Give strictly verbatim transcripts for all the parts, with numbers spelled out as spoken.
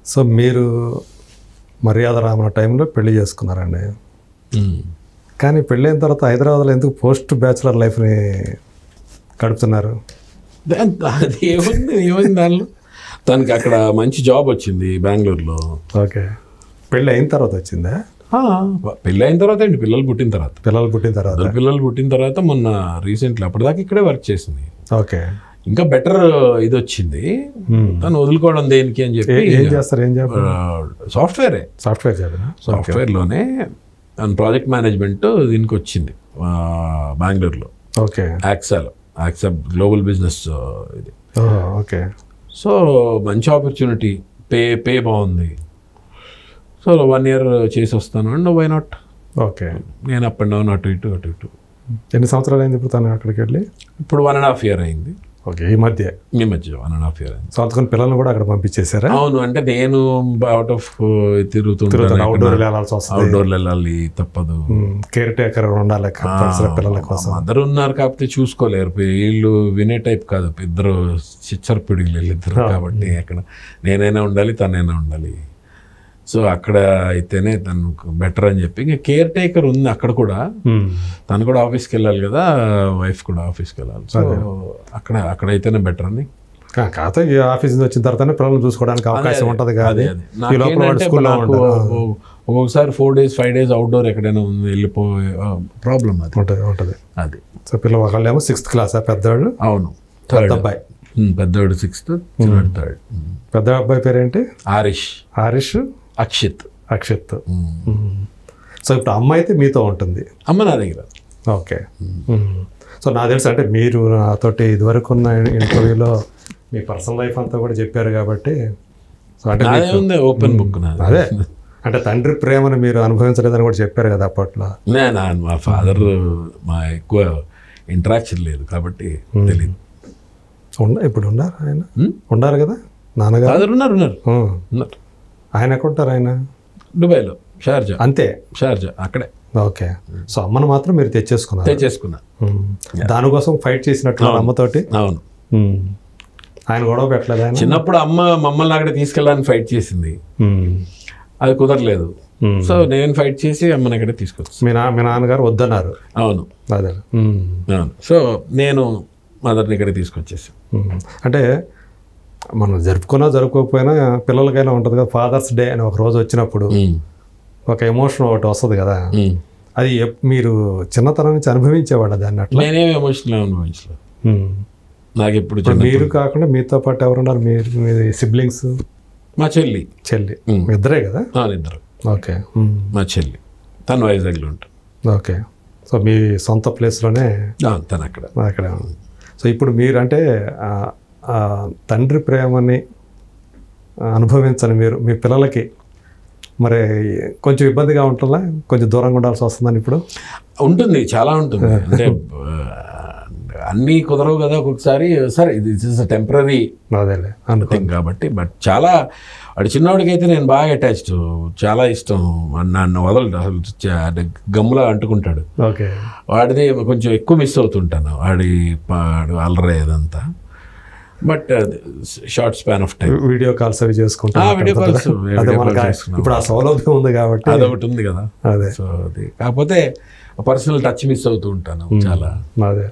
So మీరు మర్యాద రామన టైంలో పెళ్లి చేసుకున్నారండి. కానీ పెళ్ళైన తర్వాత హైదరాబాద్లో ఎందుకు పోస్ట్ బ్యాచులర్ లైఫ్ని గడుపుతున్నారు? అది ఏముంది ఏమైంది దానిలో, తనకి అక్కడ మంచి జాబ్ వచ్చింది బెంగళూరులో. ఓకే, పెళ్ళి అయిన తర్వాత వచ్చిందా? పెళ్ళి అయిన తర్వాత అండి, పిల్లలు పుట్టిన తర్వాత. పిల్లలు పుట్టిన తర్వాత పిల్లలు పుట్టిన తర్వాత మొన్న రీసెంట్లీ అప్పటిదాకా ఇక్కడే వర్క్ చేసింది. ఓకే, ఇంకా బెటర్ ఇది వచ్చింది, తను వదులుకోవడం దేనికి అని చెప్పి. ఏం చేస్తారు? ఏం జాబ్? సాఫ్ట్వేరే. Software job. సాఫ్ట్వేర్లోనే ప్రాజెక్ట్ మేనేజ్మెంట్ దీనికి వచ్చింది బెంగళూరులో. ఓకే, యాక్సాలో, యాక్సా గ్లోబల్ బిజినెస్ ఇది. ఓకే, సో మంచి ఆపర్చునిటీ, పే పే బాగుంది. సో వన్ ఇయర్ చేసి వస్తాను అండ్ వై నాట్. ఓకే, నేను అప్ అండ్ డౌన్ అటు ఇటు అటు ఇటు. ఎన్ని సంవత్సరాలు అయింది ఇప్పుడు తను అక్కడికి వెళ్ళి? ఇప్పుడు వన్ అండ్ హాఫ్ ఇయర్ అయింది. ఓకే, ఈ మధ్య ఈ మధ్య వన్ అండ్ హాఫ్ ఇయర్ అయింది. సంవత్సరం పిల్లల్ని కూడా అక్కడ పంపించేశారా? అవును, అంటే నేను అవుట్ ఆఫ్ తిరుగుతుంటాను, అవుట్డోర్ వెళ్ళాల్సి వస్తుంది. అవుట్డోర్లు వెళ్ళాలి, తప్పదు. కేర్ టేకర్ ఉండాలి పిల్లల కోసం. అందరు ఉన్నారు కాకపోతే చూసుకోలేరు, వీళ్ళు వినే టైప్ కాదు, ఇద్దరు చిచ్చర్ పిడిలు వీళ్ళిద్దరు కాబట్టి అక్కడ నేనైనా ఉండాలి, తనైనా ఉండాలి. సో అక్కడ అయితేనే తనకు బెటర్ అని చెప్పి ఇంకా కేర్ టేకర్ ఉంది అక్కడ కూడా. తను కూడా ఆఫీస్కి వెళ్ళాలి కదా, వైఫ్ కూడా ఆఫీస్కి వెళ్ళాలి. సో అక్కడ అక్కడ అయితేనే బెటర్ అని. కాకపోతే ఆఫీస్ నుంచి వచ్చిన తర్వాతనే పిల్లల్ని చూసుకోవడానికి అవకాశం ఉంటుంది కదా. ఒక్కొక్కసారి four days five days outdoor ఎక్కడైనా ఉంది వెళ్ళిపోయే ప్రాబ్లం అది ఉంటుంది ఉంటుంది అది. సో పిల్లలు ఒకళ్ళేమో సిక్స్త్ క్లాస్ పెద్దవాళ్ళు. అవును, పెద్ద అబ్బాయి. పెద్దవాడు సిక్స్త్, చిన్నవాడు థర్డ్. పెద్ద అబ్బాయి పేరేంటి? ఆరిష్. ఆరిష్, అక్షిత్. అక్షిత్. సో ఇప్పుడు అమ్మ అయితే మీతో ఉంటుంది? అమ్మ నా దగ్గర. ఓకే, సో నాకు తెలుసు, అంటే మీరు నాతోటి ఇదివరకు ఉన్న ఇంటర్వ్యూలో మీ పర్సనల్ లైఫ్ అంతా కూడా చెప్పారు కాబట్టి. సో అంటే ఓపెన్ బుక్. అదే, అంటే తండ్రి ప్రేమను మీరు అనుభవించలేదని కూడా చెప్పారు కదా అప్పట్లో. నేను మా ఫాదర్ మా ఎక్కువ ఇంటరాక్షన్ లేదు కాబట్టి తెలియదు. ఉండ ఇప్పుడు ఉన్నారు ఆయన? ఉన్నారు కదా నాన్నగారు? ఫాదర్ ఉన్నారు ఉన్నారు ఉన్నారు. ఆయన ఎక్కడుంటారు? ఆయన దుబాయ్లో, షార్జా. అంతే, షార్జా అక్కడే. ఓకే, సో అమ్మను మాత్రం మీరు తెచ్చేసుకున్నారు? తెచ్చేసుకున్నా. దానికోసం ఫైట్ చేసినట్లు అమ్మతోటి. అవును, ఆయన గొడవ పెట్టలేదు ఆయన? చిన్నప్పుడు అమ్మ మమ్మల్ని అక్కడ తీసుకెళ్ళడానికి ఫైట్ చేసింది, అది కుదరలేదు. సో నేను ఫైట్ చేసి అమ్మని అక్కడే తీసుకొచ్చి. మీ నా మీ నాన్నగారు వద్దన్నారు? అవును, అదే. అవును, సో నేను మదర్ని ఇక్కడే తీసుకొచ్చేసి. అంటే మనం జరుపుకున్నా జరుపుకోకపోయినా పిల్లలకైనా ఉంటుంది కదా, ఫాదర్స్ డే అని ఒక రోజు వచ్చినప్పుడు ఒక ఎమోషన్ ఒకటి వస్తుంది కదా. అది మీరు చిన్నతనం నుంచి అనుభవించేవాళ్ళ దాన్ని? అట్లా నేనేమి ఎమోషనల్ అనుభవించలేదు నాకు ఎప్పుడు. మీరు కాకుండా మీతో పాటు ఎవరున్నారు? మీరు మీ సిబ్లింగ్స్? మా చెల్లి. చెల్లి ఇద్దరే కదా? ఇద్దరు. ఓకే, మా చెల్లి తను వైజాగ్లో ఉంటుంది. ఓకే, సో మీ సొంత ప్లేస్లోనే తను అక్కడ అక్కడ. సో ఇప్పుడు మీరు అంటే తండ్రి ప్రేమని అనుభవించని మీరు మీ పిల్లలకి మరి కొంచెం ఇబ్బందిగా ఉంటుందా? కొంచెం దూరంగా ఉండాల్సి వస్తుందని? ఇప్పుడు ఉంటుంది, చాలా ఉంటుంది. అంటే అన్నీ కుదరవు కదా ఒక్కొక్కసారి. సరే, ఇది ఇస్ టెంపరీ థింగ్ కాబట్టి. బట్ చాలా వాడు చిన్నవాడికైతే నేను బాగా అటాచ్డ్, చాలా ఇష్టం. నన్ను వదలడు అసలు, గమ్ములా అంటుకుంటాడు. ఓకే, వాడిది కొంచెం ఎక్కువ మిస్ అవుతుంటాను, వాడి వాడు అల్లరే ఇదంతా. But short span of time video calls అవి చేసుకుంటాం. వీడియో కాల్స్ ఇప్పుడు ఆ సౌలభ్యం ఉంది కాబట్టి అదొకటి ఉంది కదా. అదే, సో అది కాకపోతే పర్సనల్ టచ్ మిస్ అవుతూ ఉంటాను చాలా. అదే,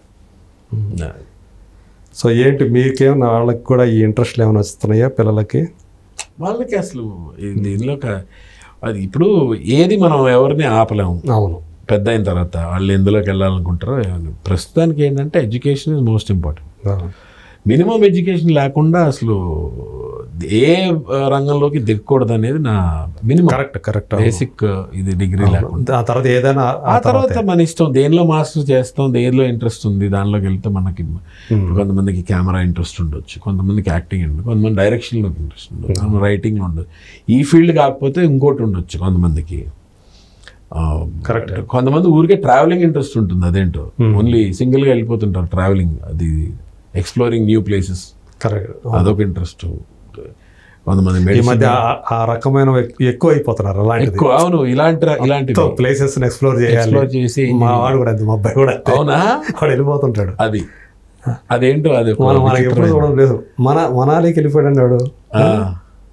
సో ఏంటి మీకేమన్నా వాళ్ళకి కూడా ఈ ఇంట్రెస్ట్లు ఏమైనా వస్తున్నాయా పిల్లలకి? వాళ్ళకి అసలు దీనిలో అది ఇప్పుడు ఏది మనం ఎవరిని ఆపలేము. అవును, పెద్ద అయిన తర్వాత వాళ్ళు ఎందులోకి వెళ్ళాలనుకుంటారో. ప్రస్తుతానికి ఏంటంటే education is most important. Minimum education లేకుండా అసలు ఏ రంగంలోకి దిగకూడదు అనేది నా మినిమం. కరెక్ట్ కరెక్ట్ బేసిక్ ఇది డిగ్రీ లేకుండా. ఆ తర్వాత ఏదైనా ఆ తర్వాత మన ఇష్టం, దేనిలో మాస్టర్ చేస్తాం, దేనిలో ఇంట్రెస్ట్ ఉంది దానిలోకి వెళ్తే మనకి. కొంతమందికి కెమెరా ఇంట్రెస్ట్ ఉండొచ్చు, కొంతమందికి యాక్టింగ్ ఉండదు, కొంతమంది డైరెక్షన్లోకి ఇంట్రెస్ట్ ఉండదు, కొంతమంది రైటింగ్ ఉండదు. ఈ ఫీల్డ్ కాకపోతే ఇంకోటి ఉండొచ్చు కొంతమందికి. కరెక్ట్, కొంతమంది ఊరికే ట్రావెలింగ్ ఇంట్రెస్ట్ ఉంటుంది, అదేంటో ఓన్లీ సింగిల్గా వెళ్ళిపోతుంటారు ట్రావెలింగ్, అది ఎక్స్ప్లోరింగ్ న్యూ ప్లేసెస్. కరెక్ట్, అదొక ఇంట్రెస్ట్. కొంతమంది ఈ మధ్య ఆ రకమైన ఎక్కువ అయిపోతున్నారు అలాంటి. అవును, ఇలాంటి ఇలాంటి ప్లేసెస్ ఎక్స్ప్లోర్ చేసి మా వాడు కూడా మా అబ్బాయి కూడా అవునా వాడు వెళ్ళిపోతుంటాడు. అది అదేంటో అది మనకి ఎప్పుడు చూడడం లేదు. మన మనాలికి వెళ్ళిపోయాడు వాడు.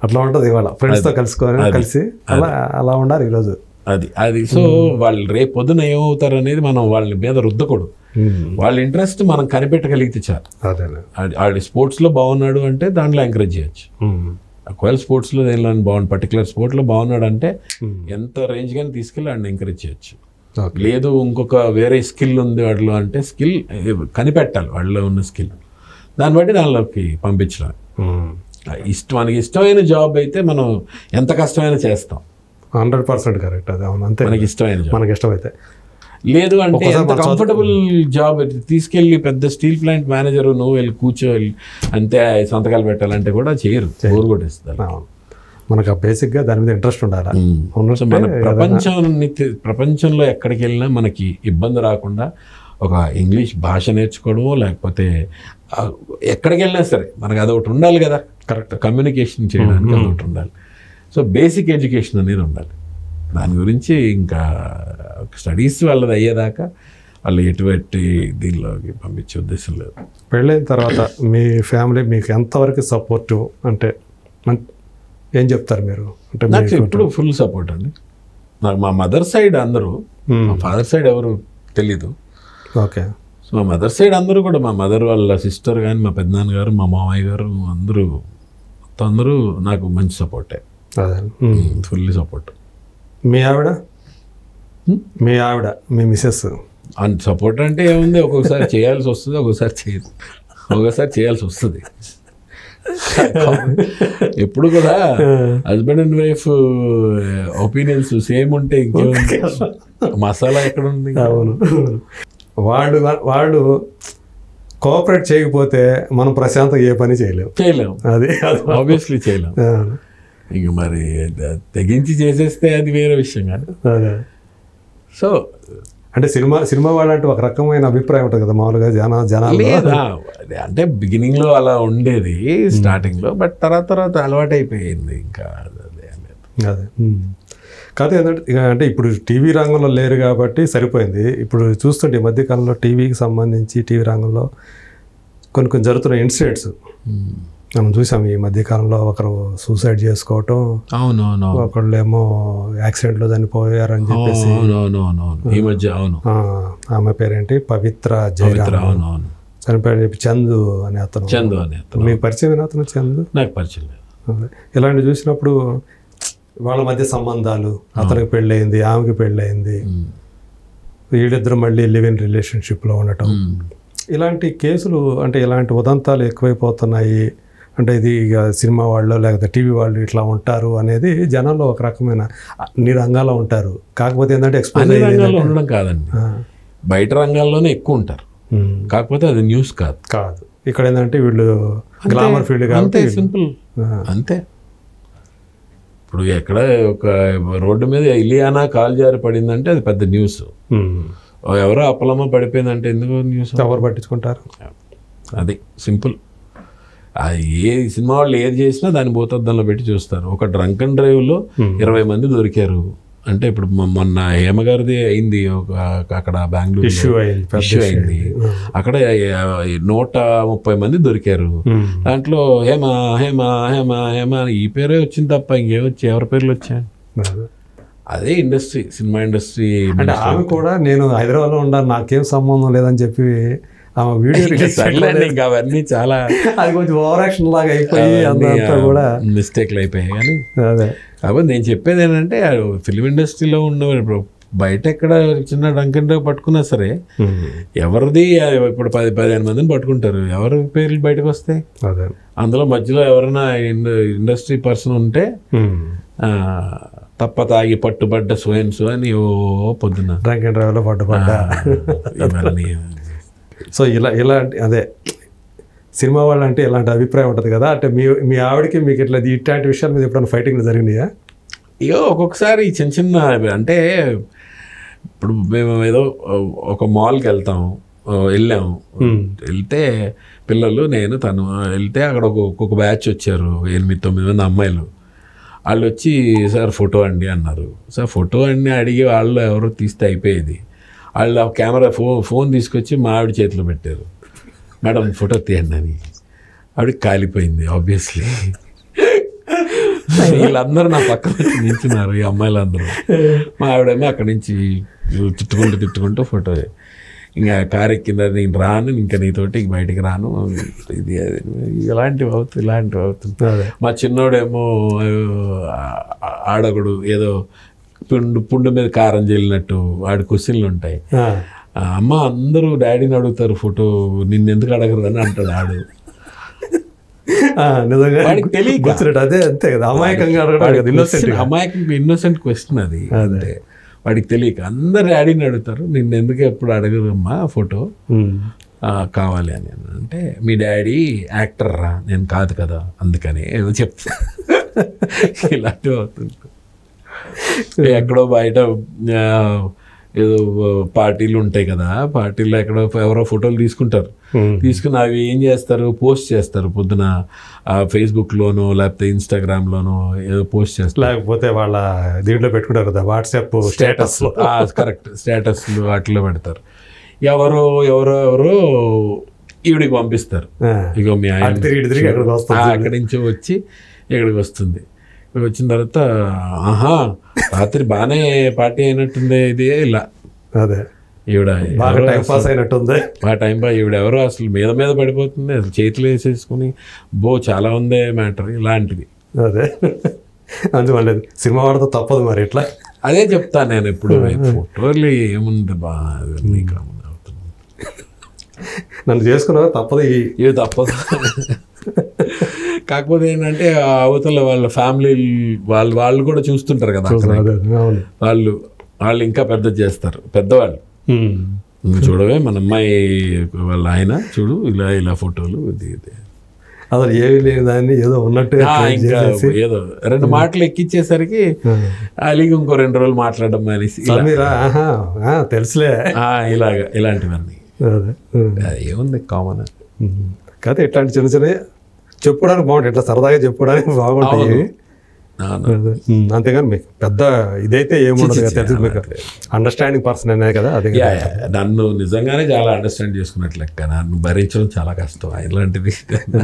అట్లా ఉంటుంది ఇవాళ ఫ్రెండ్స్తో కలుసుకొని కలిసి అలా అలా ఉండాలి ఈరోజు. అది అది సో వాళ్ళు రేపు పొద్దున ఏమవుతారు అనేది మనం వాళ్ళ మీద రుద్దకూడదు. వాళ్ళ ఇంట్రెస్ట్ మనం కనిపెట్టగలిగితే చాలు. ఆడి స్పోర్ట్స్లో బాగున్నాడు అంటే దాంట్లో ఎంకరేజ్ చేయొచ్చు. ఒకవేళ స్పోర్ట్స్లో దేనిలో బాగుంది, పర్టికులర్ స్పోర్ట్స్లో బాగున్నాడు అంటే ఎంత రేంజ్ కానీ తీసుకెళ్ళి వాడిని ఎంకరేజ్ చేయొచ్చు. లేదు ఇంకొక వేరే స్కిల్ ఉంది వాడిలో అంటే స్కిల్ కనిపెట్టాలి, వాళ్ళలో ఉన్న స్కిల్, దాన్ని బట్టి దానిలోకి పంపించడం. ఇష్టం మనకి ఇష్టమైన జాబ్ అయితే మనం ఎంత కష్టమైనా చేస్తాం. Hundred percent correct. అది అవును, అంతే. మనకి ఇష్టమైన జాబ్ మనకి ఇష్టమైతే. లేదు అంటే ఎంత కంఫర్టబుల్ జాబ్ తీసుకెళ్ళి పెద్ద స్టీల్ ప్లాంట్ మేనేజర్ నువ్వు వెళ్ళి కూర్చోవాలి అంతే సంతకాలు పెట్టాలంటే కూడా చేయరు, బోర్ కొట్టేస్తారు. మనకు ఆ బేసిక్గా దాని మీద ఇంట్రెస్ట్ ఉండాలి. మన ప్రపంచాన్ని ప్రపంచంలో ఎక్కడికి వెళ్ళినా మనకి ఇబ్బంది రాకుండా ఒక ఇంగ్లీష్ భాష నేర్చుకోవడమో లేకపోతే ఎక్కడికి వెళ్ళినా సరే మనకు అదొకటి ఉండాలి కదా, కరెక్ట్ కమ్యూనికేషన్ చేయడానికి అదొకటి ఉండాలి. సో బేసిక్ ఎడ్యుకేషన్ అనేది ఉండాలి. దాని గురించి ఇంకా స్టడీస్ వాళ్ళది అయ్యేదాకా వాళ్ళు ఎటువంటి దీనిలోకి పంపించే ఉద్దేశం లేదు. పెళ్ళైన తర్వాత మీ ఫ్యామిలీ మీకు ఎంతవరకు సపోర్టివ్ అంటే ఏం చెప్తారు మీరు? అంటే నాకు ఎప్పుడు ఫుల్ సపోర్ట్ అండి. నాకు మా మదర్ సైడ్ అందరూ, మా ఫాదర్ సైడ్ ఎవరు తెలీదు. ఓకే. సో మా మదర్ సైడ్ అందరూ కూడా, మా మదర్ వాళ్ళ సిస్టర్ కానీ మా పెద్దనాన్నగారు మా మామయ్య గారు అందరూ అందరూ నాకు మంచి సపోర్టే. అదే ఫుల్లీ సపోర్ట్. మీ ఆవిడ మీ ఆవిడ మీ మిసెస్ అంత సపోర్ట్ అంటే ఏముంది, ఒక్కొక్కసారి చేయాల్సి వస్తుంది, ఒక్కొక్కసారి చేయదు, ఒక్కొక్కసారి చేయాల్సి వస్తుంది. ఎప్పుడు కూడా husband and wife opinions same ఉంటే ఇంకేముంది, మసాలా ఎక్కడ ఉంది. అవును, వాళ్ళు వాళ్ళు కోఆపరేట్ చేయకపోతే మనం ప్రశాంతంగా ఏ పని చేయలేము చేయలేము అది ఆబ్వియస్లీ చేయలేము. ఇంక మరి తెగించి చేసేస్తే అది వేరే విషయం కాదు. సో అంటే సినిమా సినిమా వాళ్ళంటే ఒక రకమైన అభిప్రాయం ఉంటుంది కదా మామూలుగా జన జనాలు. అంటే బిగినింగ్లో అలా ఉండేది స్టార్టింగ్లో, బట్ తర్వాత తర్వాత అలవాటు అయిపోయింది. ఇంకా అదే అదే కాదు ఏంటంటే అంటే ఇప్పుడు టీవీ రంగంలో లేరు కాబట్టి సరిపోయింది. ఇప్పుడు చూస్తుంటే ఈ మధ్యకాలంలో టీవీకి సంబంధించి టీవీ రంగంలో కొన్ని కొన్ని జరుగుతున్న ఇన్సిడెంట్స్ మనం చూసాం. ఈ మధ్యకాలంలో ఒకరు సూసైడ్ చేసుకోవటం, అవునవును, ఒకళ్ళేమో యాక్సిడెంట్లో చనిపోయారని చెప్పేసి. ఈ మధ్య అవును, ఆమె పేరేంటి పవిత్ర జయరామ్ చనిపోయాడని చెప్పి చందు అనే అతను. చందు అనే అతను మీకు పరిచయం అతను చందు? నాకు పరిచయం లేదు. ఇలాంటివి చూసినప్పుడు వాళ్ళ మధ్య సంబంధాలు, అతనికి పెళ్ళయింది, ఆమెకి పెళ్ళయింది, వీళ్ళిద్దరు మళ్ళీ లివ్ ఇన్ రిలేషన్షిప్లో ఉండటం, ఇలాంటి కేసులు అంటే ఇలాంటి ఉదంతాలు ఎక్కువైపోతున్నాయి. అంటే ఇది ఇక సినిమా వాళ్ళు లేకపోతే టీవీ వాళ్ళు ఇట్లా ఉంటారు అనేది జనాల్లో ఒక రకమైన అన్ని రంగాల్లో ఉంటారు. కాకపోతే ఏంటంటే ఎక్స్పోజ్ రంగాల్లో ఉండడం కాదండి, బయట రంగాల్లోనే ఎక్కువ ఉంటారు. కాకపోతే అది న్యూస్ కాదు కాదు ఇక్కడ ఏంటంటే వీళ్ళు గ్లామర్ ఫీల్డ్ కాబట్టి సింపుల్ అంతే. ఇప్పుడు ఎక్కడ ఒక రోడ్డు మీద ఇలియానా కాలు జారి పడిందంటే అది పెద్ద న్యూస్. ఎవరో అప్పలమ్మ పడిపోయిందంటే ఎందుకు న్యూస్? ఎవరు పట్టించుకుంటారు? అది సింపుల్. అది ఏ సినిమా వాళ్ళు ఏది చేసినా దాన్ని భూతద్దంలో పెట్టి చూస్తారు. ఒక డ్రంక్ అండ్ డ్రైవ్లో ఇరవై మంది దొరికారు అంటే ఇప్పుడు మొన్న హేమగారిది అయింది, ఒక అక్కడ బెంగళూరు ఇష్యూ అయింది ఇష్యూ అయింది అక్కడ నూట ముప్పై మంది దొరికారు. దాంట్లో హేమ హేమ హేమ హేమ ఈ పేరే వచ్చింది తప్ప ఇంకేమొచ్చి ఎవరి పేర్లు వచ్చాయి? అదే ఇండస్ట్రీ, సినిమా ఇండస్ట్రీ. అంటే ఆమె కూడా నేను హైదరాబాద్లో ఉండాలి నాకేం సంబంధం లేదని చెప్పి ఆమె వీడియో ఇంకా అవన్నీ చాలా అది కొంచెం ఓవర్ యాక్షన్ లాగా అయిపోయి అంతా కూడా మిస్టేక్లు అయిపోయాయి. కానీ అదే కాబట్టి నేను చెప్పేది ఏంటంటే ఫిల్మ్ ఇండస్ట్రీలో ఉన్న బయట ఎక్కడ చిన్న డంకంటే పట్టుకున్నా సరే ఎవరిది ఇప్పుడు పది పదిహేను మందిని పట్టుకుంటారు, ఎవరి పేర్లు బయటకు వస్తాయి? అందులో మధ్యలో ఎవరైనా ఇండస్ట్రీ పర్సన్ ఉంటే తప్ప తాగి పట్టుబడ్డ సోయన్స్ అని ఓ పొద్దున డ్రంక్ అండ్ డ్రైవ్లో పట్టుబడ్డా ఇవన్నీ. సో ఇలా ఇలాంటి అదే సినిమా వాళ్ళు అంటే ఇలాంటి అభిప్రాయం ఉంటుంది కదా. అంటే మీ మీ ఆవిడకి మీకు ఇట్లా ఇట్లాంటి విషయాల మీద ఎప్పుడైనా ఫైటింగ్లు జరిగినాయా? ఇగో ఒక్కొక్కసారి చిన్న చిన్న అంటే ఇప్పుడు మేము ఏదో ఒక మాల్కి వెళ్తాము, వెళ్ళాము, వెళ్తే పిల్లలు నేను తను వెళ్తే అక్కడ ఒక ఒక్కొక్క బ్యాచ్ వచ్చారు, ఎనిమిది తొమ్మిది మంది అమ్మాయిలు. వాళ్ళు వచ్చి సార్ ఫోటో అండి అన్నారు. సార్ ఫోటో అండి అడిగి వాళ్ళు ఎవరో తీస్తే అయిపోయేది. వాళ్ళు ఆ కెమెరా ఫోన్ ఫోన్ తీసుకొచ్చి మా ఆవిడ చేతిలో పెట్టారు, మేడం ఫోటో తీయండి అని. ఆవిడకి కాలిపోయింది ఆబ్వియస్లీ. వీళ్ళందరూ నా పక్కన వచ్చి నించున్నారు, ఈ అమ్మాయిలందరూ. మా ఆవిడేమో అక్కడి నుంచి తిట్టుకుంటూ తిట్టుకుంటూ ఫోటో. ఇంకా కారు ఎక్కిందా, నేను రాను ఇంకా నీతోటి బయటికి రాను, ఇది అది ఇలాంటివి అవుతుంది ఇలాంటివి అవుతుంది. మా చిన్నోడేమో ఆడొకడు ఏదో పుండు పుండు మీద కారం చల్లినట్టు వాడి క్వశ్చన్లు ఉంటాయి. అమ్మ అందరూ డాడీని అడుగుతారు ఫోటో, నిన్నెందుకు అడగరు అని అంటాడు ఆడు. వాడికి తెలియదు, అదే అంతే కదా, అమాయకంగా అమాయకంగా ఇన్నోసెంట్ క్వశ్చన్ అది. అంటే వాడికి తెలియక అందరు డాడీని అడుగుతారు, నిన్ను ఎందుకు ఎప్పుడు అడగదమ్మా ఫోటో కావాలి అని. అంటే మీ డాడీ యాక్టర్ రా, నేను కాదు కదా అందుకని ఏదో చెప్తా. ఇలాంటివి అవుతుంది. ఎక్కడో బయట ఏదో పార్టీలు ఉంటాయి కదా, పార్టీలో ఎక్కడో ఎవరో ఫోటోలు తీసుకుంటారు, తీసుకుని అవి ఏం చేస్తారు, పోస్ట్ చేస్తారు పొద్దున ఫేస్బుక్లోనో లేకపోతే ఇన్స్టాగ్రామ్లోనో ఏదో పోస్ట్ చేస్తారు, లేకపోతే వాళ్ళ దీంట్లో పెట్టుకుంటారు కదా వాట్సాప్ స్టేటస్. కరెక్ట్, స్టేటస్లు వాటిలో పెడతారు. ఎవరో ఎవరో ఎవరో ఈవిడికి పంపిస్తారు, ఇగో మీ ఆయన అక్కడి నుంచి వచ్చి ఇక్కడికి వస్తుంది. వచ్చిన తర్వాత ఆహా రాత్రి బాగానే పార్టీ అయినట్టుంది ఇది, ఇలా అదే ఈవిడ టైం పాస్ అయినట్టుంది, బాగా టైం పాస్. ఈవిడ ఎవరో అసలు మీద మీద పడిపోతుంది, అసలు చేతులు వేసేసుకుని బో చాలా ఉందే మ్యాటర్, ఇలాంటివి. అదే అందువల్ల సినిమా వాడితో తప్పదు మరి ఇట్లా. అదే చెప్తాను నేను ఎప్పుడు, ఫోటోలు ఏముంది బాగా అవుతుంది, నన్ను చేసుకున్నా తప్పదు, ఇవి తప్పదు. కాకపోతే ఏంటంటే అవతల వాళ్ళ ఫ్యామిలీ వాళ్ళు వాళ్ళు కూడా చూస్తుంటారు కదా, వాళ్ళు వాళ్ళు ఇంకా పెద్ద చేస్తారు పెద్దవాళ్ళు. చూడవే మన అమ్మాయి వాళ్ళ ఆయన చూడు ఇలా ఇలా ఫోటోలు, ఇది ఇది అసలు ఏమి లేని దాన్ని ఏదో ఉన్నట్టు ఇంకా ఏదో రెండు మాటలు ఎక్కిచ్చేసరికి అలిగి ఇంకో రెండు రోజులు మాట్లాడడం అనేసి తెలుసులే ఇలాగ ఇలాంటివన్నీ. ఏముంది కామన్ కాదు, ఇట్లాంటి చిన్న చిన్న చెప్పుకోవడానికి బాగుంటాయి, ఇట్లా సరదాగా చెప్పుకోవడానికి బాగుంటాయి. అంతేగాని మీకు పెద్ద ఇదైతే ఏముండదు కదా, తెలుసు మీకు అండర్స్టాండింగ్ పర్సన్ అనేది కదా. అదే నన్ను నిజంగానే చాలా అండర్స్టాండ్ చేసుకున్నట్లు లెక్క, నన్ను భరించడం చాలా కష్టం ఇలాంటిది.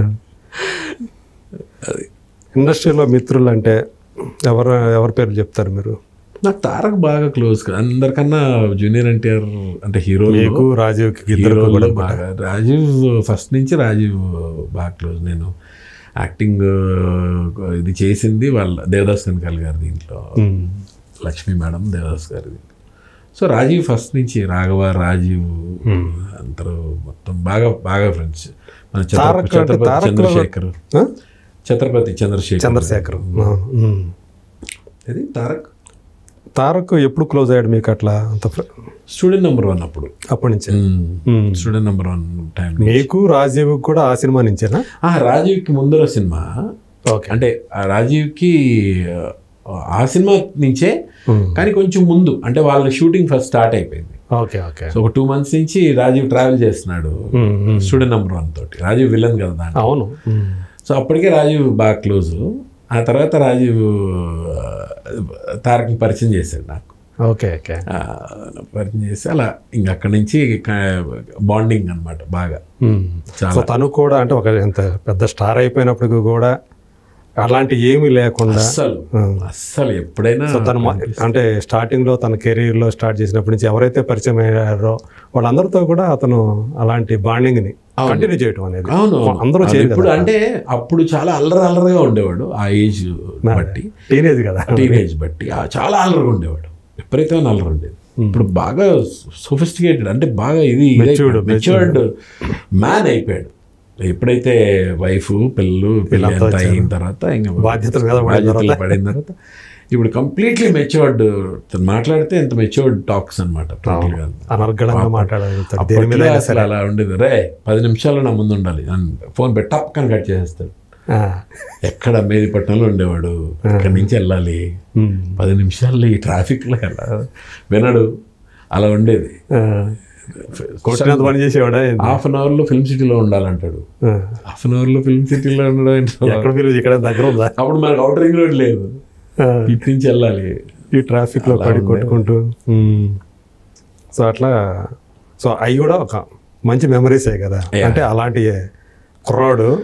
అది ఇండస్ట్రీలో మిత్రులు అంటే ఎవరు ఎవరి పేరు చెప్తారు మీరు? నాకు తారక్ బాగా క్లోజ్, అందరికన్నా జూనియర్ ఎన్టీఆర్ అంటే హీరో రాజీవ్కి ఇద్దరు బాగా. రాజీవ్ ఫస్ట్ నుంచి రాజీవ్ బాగా క్లోజ్. నేను యాక్టింగ్ ఇది చేసింది వాళ్ళ దేవదాస్ కనకాల గారి దీంట్లో, లక్ష్మీ మేడం దేవదాస్ గారి దీంట్లో. సో రాజీవ్ ఫస్ట్ నుంచి, రాఘవ రాజీవ్ అందరూ మొత్తం బాగా బాగా ఫ్రెండ్స్. మన ఛత్రపతి చంద్రశేఖర్ ఛత్రపతి చంద్రశేఖర్ చంద్రశేఖర్ ఇది తారక్ తారక్ ఎప్పుడు క్లోజ్ అయ్యాడు మీకు అట్లా? అంత స్టూడెంట్ నెంబర్ వన్ అప్పుడు అప్పటి నుంచి స్టూడెంట్ నెంబర్ వన్ టైం. మీకు రాజీవ్ కూడా ఆ సినిమా నుంచేనా? రాజీవ్కి ముందర సినిమా, అంటే రాజీవ్కి ఆ సినిమా నుంచే, కానీ కొంచెం ముందు, అంటే వాళ్ళ షూటింగ్ ఫస్ట్ స్టార్ట్ అయిపోయింది. Okay okay. సో ఒక టూ మంత్స్ నుంచి రాజీవ్ ట్రావెల్ చేస్తున్నాడు స్టూడెంట్ నెంబర్ వన్ తోటి. రాజీవ్ విలన్ కదా దాంట్లో. అవును. సో అప్పటికే రాజీవ్ బాగా క్లోజ్. ఆ తర్వాత రాజీవ్ తారక్ని పరిచయం చేశాడు నాకు. Okay okay. పరిచయం చేసి అలా ఇంకా అక్కడి నుంచి బాండింగ్ అనమాట బాగా. చాలా తను కూడా అంటే ఒక ఎంత పెద్ద స్టార్ అయిపోయినప్పటికీ కూడా అలాంటి ఏమీ లేకుండా అస్సలు అస్సలు ఎప్పుడైనా తను అంటే స్టార్టింగ్లో తన కెరీర్లో స్టార్ట్ చేసినప్పటి నుంచి ఎవరైతే పరిచయం అయ్యారో వాళ్ళందరితో కూడా అతను అలాంటి బాండింగ్ని కంటిన్యూ చేయడం అనేది. అవును, అందరూ ఇప్పుడు అంటే అప్పుడు చాలా అల్లరి అల్లరిగా ఉండేవాడు ఆ ఏజ్ బట్టి, టీనేజ్ కదా, టీనేజ్ బట్టి చాలా అల్లరిగా ఉండేవాడు, విపరీతమైన అల్లరి ఉండేది. ఇప్పుడు బాగా సోఫిస్టికేటెడ్ అంటే బాగా ఇది మెచ్యూర్డ్ మ్యాన్ అయిపోయాడు. ఎప్పుడైతే వైఫ్ పిల్లలు పిల్లలు అయిన తర్వాత ఇంకా బాధ్యతలు బాధ్యతలు పడిన తర్వాత ఇప్పుడు కంప్లీట్లీ మెచ్యూర్డ్, మాట్లాడితే ఎంత మెచ్యూర్డ్ టాక్స్ అనమాట. అసలు అలా ఉండేది, రే పది నిమిషాలు నా ముందు ఉండాలి, ఫోన్ పెట్టి టప్ అని కట్ చేసేస్తాడు. ఎక్కడ మేదిపట్నంలో ఉండేవాడు, ఇక్కడి నుంచి వెళ్ళాలి పది నిమిషాల్లో ఈ ట్రాఫిక్లో ఎలా వినడు, అలా ఉండేది. పని చేసేవాడు. హాఫ్ అన్ అవర్ లో ఫిల్మ్ సిటీలో ఉండాలంటాడు. హాఫ్ అన్ అవర్ లో ఫిల్మ్ సిటీలో ఉండడం ఇక్కడ దగ్గర ఉందా? అప్పుడు మనకు అవుటర్ రింగ్ రోడ్ లేదు, ఇటు నుంచి వెళ్ళాలి ఈ ట్రాఫిక్ లో పడి కొట్టుకుంటూ. సో అట్లా సో అవి కూడా ఒక మంచి మెమరీసే కదా. అంటే అలాంటి కుర్రాడు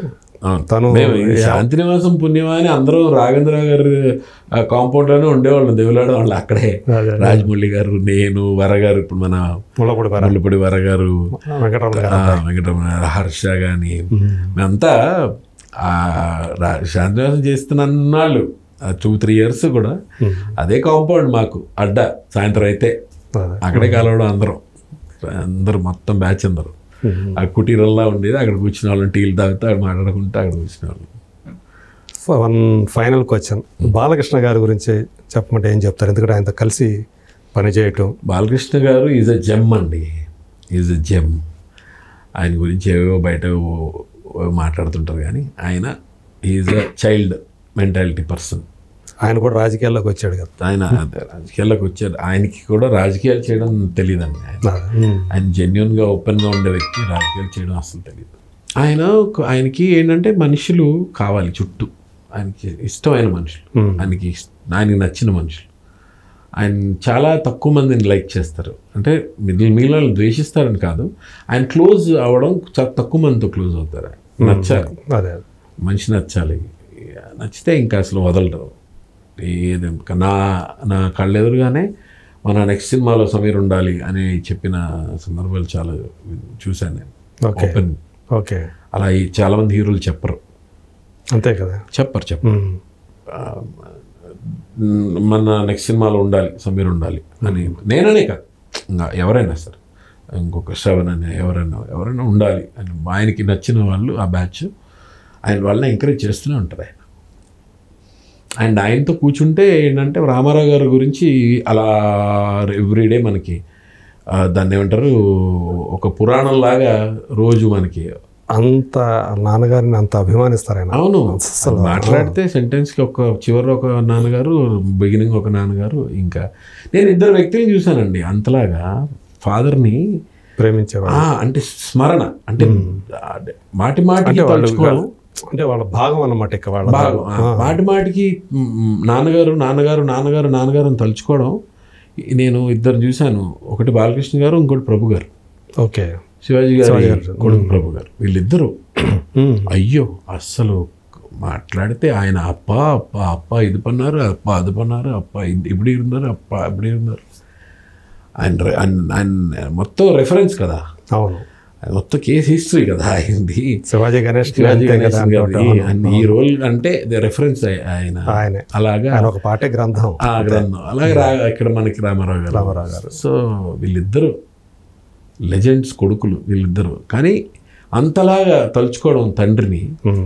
తను శాంతినివాసం పుణ్యమాని అందరూ రాఘవేంద్రరావు గారు కాంపౌండ్ లోనే ఉండేవాళ్ళు, దేవులాడ వాళ్ళు అక్కడే. రాజమౌళి గారు, నేను, వరగారు, ఇప్పుడు మన ముళ్ళపూడి వరగారు, వెంకటరమణ, హర్ష గాని, మేమంతా శాంతినివాసం చేస్తున్నన్నాళ్ళు టూ త్రీ ఇయర్స్ కూడా అదే కాంపౌండ్ మాకు అడ్డ. సాయంత్రం అయితే అక్కడే కలవడం అందరం, అందరు మొత్తం బ్యాచ్ అందరు ఆ కుటీరల్లా ఉండేది. అక్కడ కూర్చునే వాళ్ళం, టీలు తాగుతూ అక్కడ మాట్లాడుకుంటూ అక్కడ కూర్చునే వాళ్ళం. వన్ ఫైనల్ క్వశ్చన్, బాలకృష్ణ గారి గురించి చెప్పమంటే ఏం చెప్తారు? ఎందుకంటే ఆయనతో కలిసి పనిచేయటం. బాలకృష్ణ గారు ఈజ్ అ జెమ్ అండి, ఈజ్ అ జెమ్. ఆయన గురించి ఏవో బయట మాట్లాడుతుంటారు కానీ ఆయన is a child mentality person. ఆయన కూడా రాజకీయాల్లోకి వచ్చాడు కదా. ఆయన రాజకీయాల్లోకి వచ్చాడు, ఆయనకి కూడా రాజకీయాలు చేయడం తెలియదండి. ఆయన ఆయన జెన్యున్గా ఓపెన్గా ఉండే వ్యక్తి, రాజకీయాలు చేయడం అసలు తెలియదు. ఆయన ఆయనకి ఏంటంటే మనుషులు కావాలి చుట్టూ, ఆయనకి ఇష్టమైన మనుషులు, ఆయనకి ఆయనకి నచ్చిన మనుషులు. ఆయన చాలా తక్కువ మందిని లైక్ చేస్తారు, అంటే మిగిలిన మిగిలిన ద్వేషిస్తారని కాదు, ఆయన క్లోజ్ అవ్వడం చాలా తక్కువ మందితో క్లోజ్ అవుతారు. నచ్చాలి, అదే మనిషి నచ్చాలి, నచ్చితే ఇంకా అసలు వదలరు. ఏది నా నా కళ్ళెదురుగానే మన నెక్స్ట్ సినిమాలో సమీర్ ఉండాలి అని చెప్పిన సందర్భాలు చాలా చూశాను నేను. ఓపెన్ ఓకే, అలా చాలామంది హీరోలు చెప్పరు, అంతే కదా, చెప్పరు చెప్పరు మన నెక్స్ట్ సినిమాలో ఉండాలి సమీర్ ఉండాలి అని. నేననే కాదు, ఇంకా ఎవరైనా సరే, ఇంకొక శ్రవణ్ అని ఎవరైనా ఎవరైనా ఉండాలి అని ఆయనకి నచ్చిన వాళ్ళు ఆ బ్యాచ్ ఆయన వాళ్ళని ఎంకరేజ్ చేస్తూనే ఉంటారు ఆయన. అండ్ ఆయనతో కూర్చుంటే ఏంటంటే రామారావు గారి గురించి అలా ఎవ్రీడే మనకి దాన్ని ఏమంటారు ఒక పురాణంలాగా రోజు మనకి అంత నాన్నగారిని అంత అభిమానిస్తారు ఆయన. అవును, అసలు మాట్లాడితే సెంటెన్స్కి ఒక చివరి ఒక నాన్నగారు, బిగినింగ్ ఒక నాన్నగారు. ఇంకా నేను ఇద్దరు వ్యక్తులను చూశానండి అంతలాగా ఫాదర్ని ప్రేమించేవాడు. అంటే స్మరణ, అంటే మాటి మాటికి తలుచుకోవడం, అంటే వాళ్ళ భాగం అన్నమాట. ఇక వాళ్ళ భాగం మాటి మాటికి నాన్నగారు నాన్నగారు నాన్నగారు నాన్నగారు అని తలుచుకోవడం. నేను ఇద్దరు చూశాను, ఒకటి బాలకృష్ణ గారు, ఇంకోటి ప్రభు గారు. ఓకే, శివాజీ గారు కొడుకు ప్రభు గారు. వీళ్ళిద్దరూ అయ్యో అస్సలు మాట్లాడితే ఆయన అప్ప అప్ప అప్ప ఇది పన్నారు, అప్ప అది పన్నారు, అప్ప ఇప్పుడు ఉన్నారు, అప్ప ఇప్పుడు ఉన్నారు. ఆయన ఆయన మొత్తం రెఫరెన్స్ కదా. అవును, మొత్తం కేస్ హిస్టరీ కదా అయింది. శివాజీ గణేష్ శివాజీ గణేష్ ఈ రోల్ అంటే రెఫరెన్స్ ఆయన. అలాగా ఒక పాటే గ్రంథం, ఆ గ్రంథం. అలాగే రా ఇక్కడ మనకి రామారావు గారు రామారావు గారు సో వీళ్ళిద్దరు లెజెండ్స్ కొడుకులు వీళ్ళిద్దరు. కానీ అంతలాగా తలుచుకోవడం తండ్రిని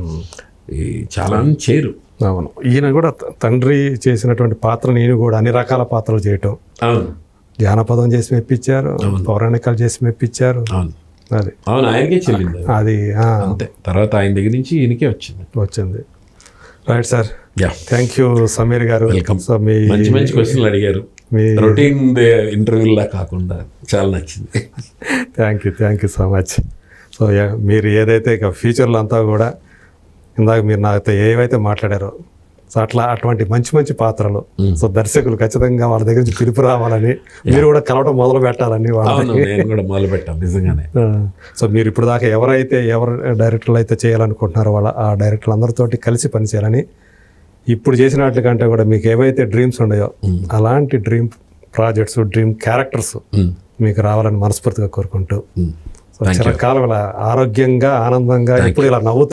చాలా చేయరు. అవును, ఈయన కూడా తండ్రి చేసినటువంటి పాత్రని ఈయన కూడా అన్ని రకాల పాత్రలు చేయటం. అవును, జానపదం చేసి మెప్పించారు, పౌరాణికాలు చేసి మెప్పించారు. అవును, అది అవును ఆయనకే చెల్లింది అది. అంతే, తర్వాత ఆయన దగ్గర నుంచి ఈయనకే వచ్చింది వచ్చింది right sir. Thank you Sameer గారు. వెల్కమ్. సో మీ మంచి మంచి క్వశ్చన్లు అడిగారు, మీ రొటీన్ ఇంటర్వ్యూలా కాకుండా చాలా నచ్చింది. Thank you thank you so much. So మీరు ఏదైతే ఇక ఫ్యూచర్లో అంతా కూడా ఇందాక మీరు నాతో ఏవైతే మాట్లాడారో సో అట్లా అటువంటి మంచి మంచి పాత్రలు సో దర్శకులు ఖచ్చితంగా వాళ్ళ దగ్గర నుంచి పిలుపు రావాలని, మీరు కూడా కలవటం మొదలు పెట్టాలని కూడా మొదలు పెట్టాలి నిజంగానే. సో మీరు ఇప్పుడు దాకా ఎవరైతే ఎవరు డైరెక్టర్లు అయితే చేయాలనుకుంటున్నారో వాళ్ళ ఆ డైరెక్టర్లు అందరితోటి కలిసి పనిచేయాలని, ఇప్పుడు చేసిన వాటి కంటే కూడా మీకు ఏవైతే డ్రీమ్స్ ఉన్నాయో అలాంటి డ్రీమ్ ప్రాజెక్ట్స్, డ్రీమ్ క్యారెక్టర్స్ మీకు రావాలని మనస్ఫూర్తిగా కోరుకుంటూ, చిరకాలం ఇలా ఆరోగ్యంగా ఆనందంగా ఇప్పుడు ఇలా నవ్వుతూ